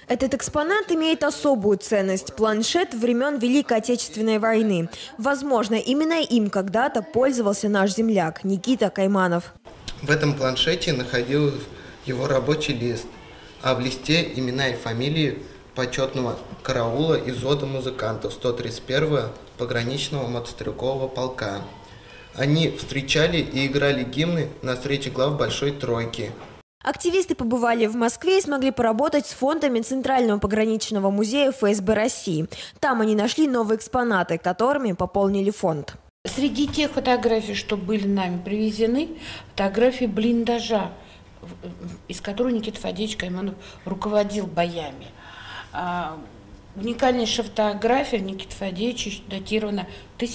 Этот экспонат имеет особую ценность – планшет времен Великой Отечественной войны. Возможно, именно им когда-то пользовался наш земляк Никита Кайманов. В этом планшете находился его рабочий лист, а в листе имена и фамилии почетного караула и взвода музыкантов 131-го пограничного мотострелкового полка. Они встречали и играли гимны на встрече глав Большой Тройки. Активисты побывали в Москве и смогли поработать с фондами Центрального пограничного музея ФСБ России. Там они нашли новые экспонаты, которыми пополнили фонд. Среди тех фотографий, что были нами привезены, фотографии блиндажа, из которого Никита Фадеевич Кайманов руководил боями. Уникальнейшая фотография Никиты Фадеевича датирована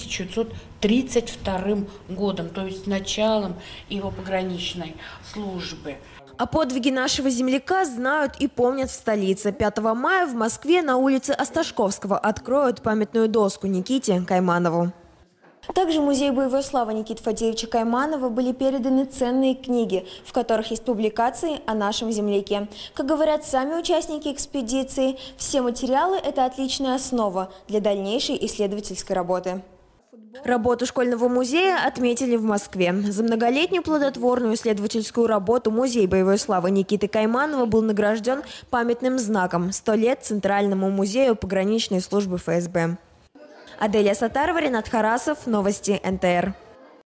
1932 годом, то есть началом его пограничной службы. О подвиге нашего земляка знают и помнят в столице. 5 мая в Москве на улице Осташковского откроют памятную доску Никите Кайманову. Также в Музей боевой славы Никиты Фадеевича Кайманова были переданы ценные книги, в которых есть публикации о нашем земляке. Как говорят сами участники экспедиции, все материалы – это отличная основа для дальнейшей исследовательской работы. Работу школьного музея отметили в Москве. За многолетнюю плодотворную исследовательскую работу Музей боевой славы Никиты Кайманова был награжден памятным знаком «100 лет Центральному музею пограничной службы ФСБ». Аделия Сатарова, Ренат Харасов. Новости НТР.